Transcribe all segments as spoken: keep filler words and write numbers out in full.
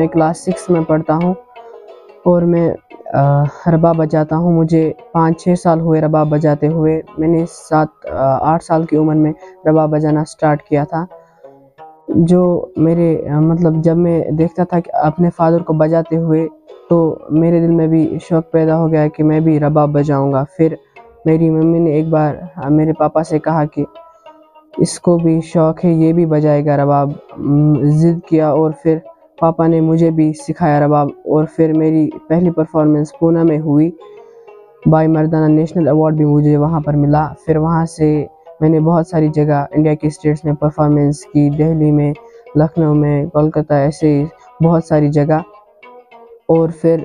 Class six میں پڑھتا ہوں اور میں رباب بجاتا ہوں. مجھے پانچ چھ سال ہوئے رباب بجاتے ہوئے. میں نے سات آٹھ سال کی عمر میں رباب بجانا سٹارٹ کیا تھا. جو میرے مطلب جب میں دیکھتا تھا کہ اپنے فادر کو بجاتے ہوئے تو میرے دل میں بھی شوق پیدا ہو گیا کہ میں بھی رباب بجاؤں گا. پھر میری ممی نے ایک بار میرے پاپا سے کہا کہ اس کو بھی شوق ہے، یہ بھی بجائے گا رباب. ضد کیا اور پھر پاپا نے مجھے بھی سکھایا رباب. اور پھر میری پہلی پرفارمنس پونا میں ہوئی. بائی مردانہ نیشنل ایوارڈ بھی مجھے وہاں پر ملا. پھر وہاں سے میں نے بہت ساری جگہ انڈیا کے اسٹیٹس میں پرفارمنس کی، دہلی میں، لکھنؤ میں، کولکتہ، ایسے بہت ساری جگہ. اور پھر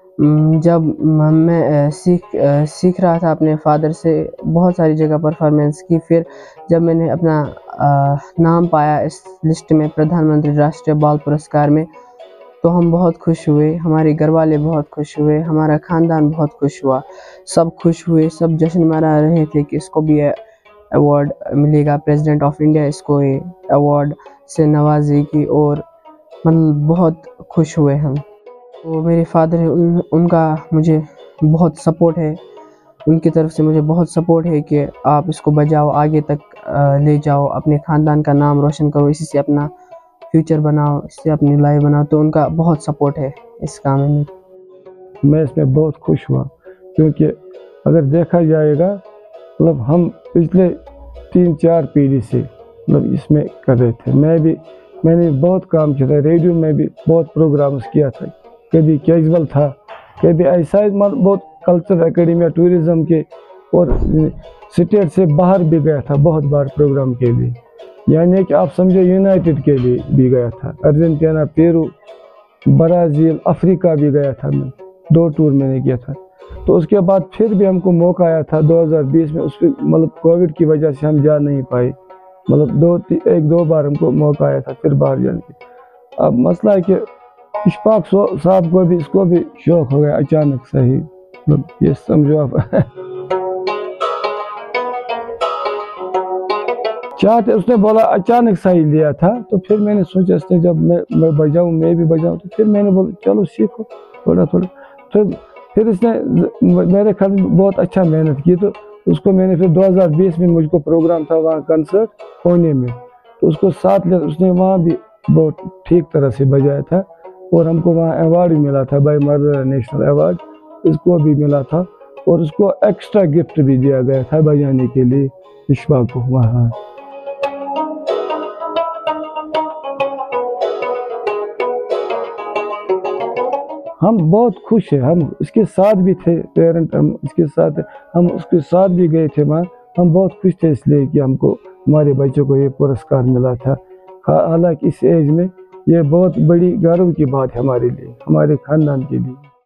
جب میں سیکھ سیکھ رہا تھا اپنے فادر سے، بہت ساری جگہ پرفارمنس کی. پھر جب میں نے اپنا نام پایا اس لسٹ میں پردھان منتری راشٹریہ بال پرسکار میں تو ہم بہت خوش ہوئے. ہمارے گھر والے بہت خوش ہوئے، ہمارا خاندان بہت خوش ہوا. سب خوش ہوئے، سب جشن منا رہے تھے کہ اس کو بھی ایوارڈ ملے گا. پریزیڈنٹ آف انڈیا اس کو ایوارڈ سے نوازے گی اور مطلب بہت خوش ہوئے ہم. تو میرے فادر ہیں، ان ان کا مجھے بہت سپورٹ ہے. ان کی طرف سے مجھے بہت سپورٹ ہے کہ آپ اس کو بجاؤ، آگے تک لے جاؤ، اپنے خاندان کا نام روشن کرو، اسی سے اپنا فیوچر بناؤ، اس سے اپنی لائف بناؤ. تو ان کا بہت سپورٹ ہے اس کام میں. میں اس میں بہت خوش ہوا کیونکہ اگر دیکھا جائے گا مطلب ہم پچھلے تین چار پیڑھی سے مطلب اس میں کر رہے تھے. میں بھی میں نے بہت کام کیا تھا، ریڈیو میں بھی بہت پروگرامز کیا تھا. کبھی کیجول تھا، کبھی ایسا ہی بہت کلچر اکیڈمی ٹورزم کے، اور اسٹیٹ سے باہر بھی گیا تھا بہت بار پروگرام کے لیے. یعنی کہ آپ سمجھو یونائٹڈ کے لیے بھی گیا تھا، ارجنٹینا، پیرو، برازیل، افریقہ بھی گیا تھا. میں دو ٹور میں نے کیا تھا. تو اس کے بعد پھر بھی ہم کو موقع آیا تھا دو ہزار بیس میں. اس پہ مطلب کووڈ کی وجہ سے ہم جا نہیں پائے. مطلب دو ایک دو بار ہم کو موقع آیا تھا پھر باہر جانے کے. اب مسئلہ ہے کہ اشفاق صاحب کو بھی اس کو بھی شوق ہو گیا اچانک سے ہی. مطلب یہ سمجھو آپ چاہتے اس نے بولا اچانک سا ہی لیا تھا. تو پھر میں نے سوچا اس نے جب میں میں بجاؤں میں بھی بجاؤں تو پھر میں نے بولا چلو سیکھو تھوڑا تھوڑا. پھر پھر اس نے میرے خیال میں بہت اچھا محنت کی. تو اس کو میں نے پھر دو ہزار بیس میں مجھ کو پروگرام تھا وہاں کنسرٹ پونے میں، تو اس کو ساتھ لے اس نے وہاں بھی بہت ٹھیک طرح سے بجایا تھا. اور ہم کو وہاں ایوارڈ بھی ملا تھا، بائی مردانہ نیشنل ایوارڈ اس کو بھی ملا تھا. اور اس کو ایکسٹرا گفٹ بھی دیا گیا تھا بجانے کے لیے اشفاق کو وہاں. ہم بہت خوش ہیں. ہم اس کے ساتھ بھی تھے، پیرنٹ ہم اس کے ساتھ ہم اس کے ساتھ بھی گئے تھے وہاں. ہم بہت خوش تھے اس لیے کہ ہم کو ہمارے بچوں کو یہ پرسکار ملا تھا. حالانکہ اس ایج میں یہ بہت بڑی گرو کی بات ہے ہمارے لیے، ہمارے خاندان کے لیے.